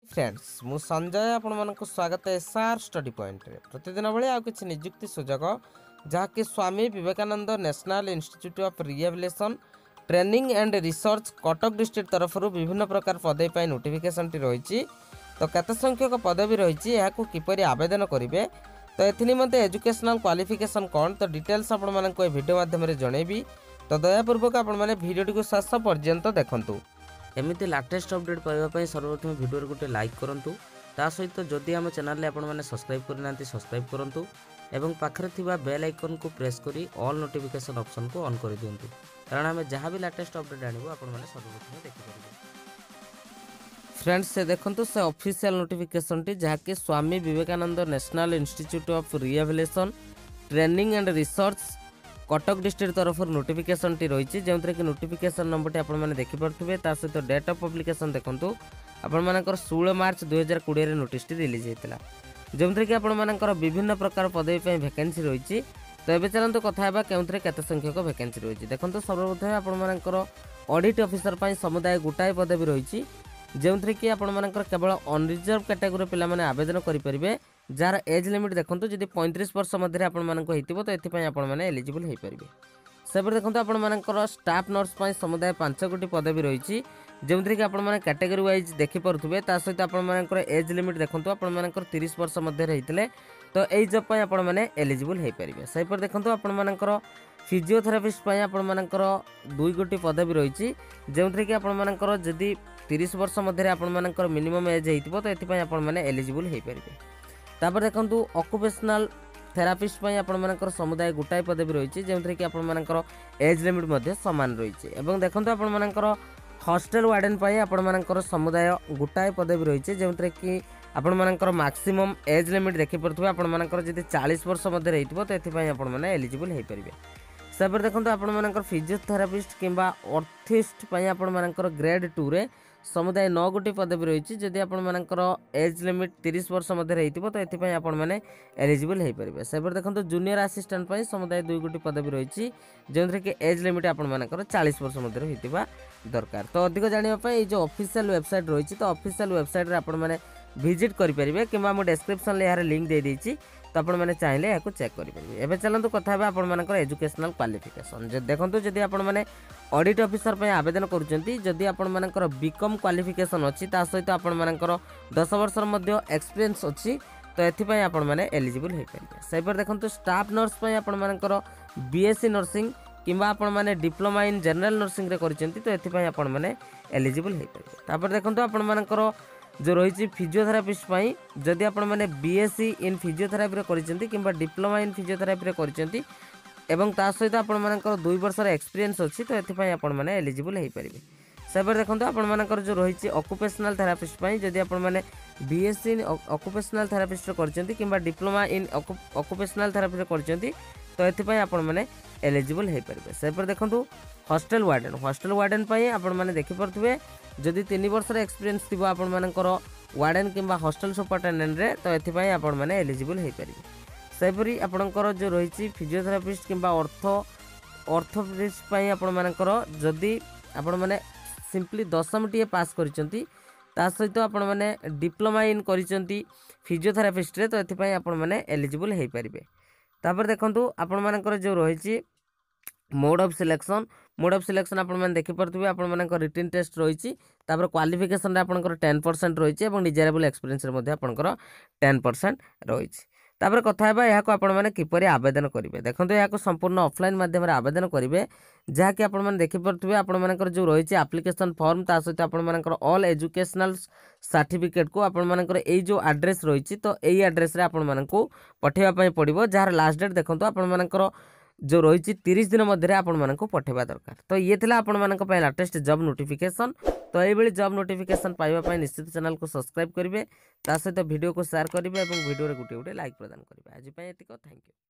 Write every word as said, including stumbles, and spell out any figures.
Friends मु संजय आपण मानक स्वागत एसआर स्टडी पॉइंट रे प्रतिदिन भले आउ किछि नियुक्ति सुजोग जहाँकि Swami Vivekananda national institute of rehabilitation training and research Cuttack district तरफ विभिन्न प्रकार पदवी पाई नोटिफिकेशन टी रही तो केते संख्यक पदवी रही यहाँ किपरि आवेदन करेंगे तो एथि निमंते एजुकेशनल क्वालिफिकेशन कौन तो डिटेल्स आपण मानक वीडियो माध्यम जनइबी तो दयापूर्वक आपण माने वीडियो को शेष पर्यंत देखंतु। एमती लाटेस्ट अपडेट पाइबा सर्वप्रथम वीडियो गोटे लाइक करूँ ता सहित जदि आम चैनल आपण मैंने सब्सक्राइब करना सब्सक्राइब करूँ एवं पाखरे थिबा बेल आइकन को प्रेस करी ऑल नोटिफिकेशन ऑप्शन को ऑन कर दिंतु कारण आम जहाँ भी लाटेस्ट अपडेट आणबो आपण मैंने सर्वप्रथम देखिपारे। फ्रेंड्स से देखंतु से ऑफिशियल नोटिफिकेशन टी जहाँकि Swami Vivekananda national institute of rehabilitation training and research Cuttack district तरफ नोटिफिकेशन टी रही जो कि नोटिफिकेशन नंबर टी आपण मैंने देखिपे सहित डेट ऑफ पब्लिकेशन देखूँ आपण मानकर षोलह मार्च दुई हजार कोड़े नोटिस टी रिलीज होता जो कि आपण मानकर विभिन्न प्रकार पदवी वैकेंसी रही तो ये चलते कथा के केते संख्यक वैकेंसी रही देखो सर्वप्रथम आपण मानकर ऑडिट ऑफिसर समुदाय गोटाए पदवी रही जो कि आपण मानकर केवल अनरिजर्व कैटेगोरी पिला माने आवेदन करेंगे जार एज लिमिट देखो जब पैंतीस वर्ष मध्य आपण तो ये आपण मैंने एलिजिबल हो पारे। सेपटे देखो आपण मानकर स्टाफ नर्स समुदाय पांच गोटी पदवी रही जो कि आपण मैंने कैटेगोरी वाइज देखिपे सहित आपण एज लिमिट देखो आपण तीस वर्ष मध्य होते तो यही जॉब पर आपण मैंने एलिजिबल हो पारे। सेपटे देखो आपण मानकर फिजियोथेरापिस्ट आपण मानकर दुई गोटी पदवी रही जो कि आपण मानकर जदि तीस वर्ष मध्य आपण मानकर मिनिमम एज हो तो ये आपण मैंने एलिजिबल हो पारे। तापर देखो ऑक्युपेशनल थेरापिस्ट आपण मानकर समुदाय गोटाए पदवी रही जो कि आपण मानकर एज लिमिट मध्य सामान रही एवं देखो आपण मानकर हॉस्टल वार्डन आपण मानकर समुदाय गोटाए पदवी रही जो कि आपण मानकर मैक्सिमम एज लिमिट देखिपे आपण मानकर जदि चालीस वर्ष मध्य रही तो ये आपण मैंने एलिजिबल हो पारे। सेपटे देखो आपण मानकर फिजियोथेरापिस्ट किंबा ऑर्थिस्ट आपण मानकर ग्रेड टू रे समुदाय नौ गोटी पदवी रही जदि आपण मानकर एज लिमिट तीस वर्ष मध्य रही तो ये आपण मैंने एलिजिबल हो पारे। सेपटे देखो जूनियर असिस्टेंट समुदाय दुई गोटी पदवी रही जो कि एज लिमिट आपण मानकर चालीस वर्ष मध्य होता दरकार। तो अधिक जानापी जो ऑफिशियल वेबसाइट रही तो ऑफिशियल वेबसाइट रे आपण मैंने विजिट करेंगे कि डिस्क्रिप्शन यार लिंक दे देछि तो आपण मैंने चाहिए यहाँ चेक करेंगे। एवं चलते कथा आपण मानकर एजुकेशनल क्वालिफिकेशन देखो जदि आपण मैंने ऑडिट ऑफिसर पे आवेदन करुँच जदि आपण मानकर बीकॉम क्वालिफिकेशन अच्छी सहित आपण मानकर दस वर्ष मध्य एक्सपीरियंस अच्छी तो ये आपण मैंने एलिजिबल हो पारे। सेपटे देखो स्टाफ नर्स आपण मानकर बीएससी नर्सिंग किंबा आपण माने डिप्लोमा इन जनरल नर्सिंग रे करिसेंती तो ये आपण मैंने एलिजिबल हो पारे। तापर देखो आपण मानकर जो रही फिजियोथेरापिस्ट जदि आपण मैंने बीएससी इन फिजियोथेरापी रे करिसेंती किंबा डिप्लोमा इन फिजियोथेरापी रे करिसेंती एवं ता सहित आपण मानकर दुई वर्ष एक्सपीरियंस अच्छी तो ये आपण मैंने एलिजिबल हो पारे। सेपटे देखो आपण मानकर जो रही ऑक्युपेशनल थेरापिस्ट जदि आपण मैंने बीएससी इन ऑक्युपेशनल थेरापिस्ट रे करिसेंती किंबा डिप्लोमा इन ऑक्युपेशनल थेरापी रे करिसेंती तो ये आपण मैंने एलिजिबल हो पारे। सेपटे देखो हॉस्टल वार्डन हॉस्टल वार्डन आपण मैंने देखिपे जदि तीन वर्ष एक्सपीरियंस थी आपण मानकर वार्डन किंबा हॉस्टल सुपरटेडेंट रे तो ये आपण मैंने एलिजिबल हो पारे। सेपरी आपणकर जो रही फिजियोथेरापिस्ट किंबा ऑर्थो ऑर्थोपेडिस्ट आपण मानकर जदि आपण मैंने सिंपली दशम टी पास करिसेंती ता सहित आपण मैंने डिप्लोमा इन करिसेंती फिजियोथेरापिस्ट रे तो ये आपण मैंने एलिजिबल हो पारे। तापर देखंतु आपण मानकर जो रही mode of selection mode of selection आपण मैंने देखिपे आपण मानकर रिटन टेस्ट रही क्वालिफिकेशन आपंकर टेन परसेंट रही और डिजायरेबल एक्सपीरियंस आपंकर टेन परसेंट रही। तापर कथा यहाँ को आपण मैंने किपरि आवेदन करेंगे देखो यहाँ संपूर्ण ऑफलाइन माध्यम आवेदन करेंगे जहाँकि आपण मैंने देखिपे आपण मानकर जो रही एप्लिकेशन फॉर्म ता सहित आपण मानकर ऑल एजुकेशनल सर्टिफिकेट को आपण मानकर एई जो एड्रेस रही तो यही एड्रेस रे आपण मानकू पठेवा पड़ो जार लास्ट डेट देखो आपण मानकर जो रही तीस दिन मध्य आपण मानकू पठेवा दरकार। तो ये थिला आपण मानक पय लेटेस्ट जॉब नोटिफिकेशन तो ये जॉब नोटिफिकेशन पाइबा निश्चित चैनल को सब्सक्राइब करेंगे ता सहित वीडियो को शेयर करेंगे और वीडियो रे गुटे गुटे लाइक प्रदान करेंगे। आज थैंक यू।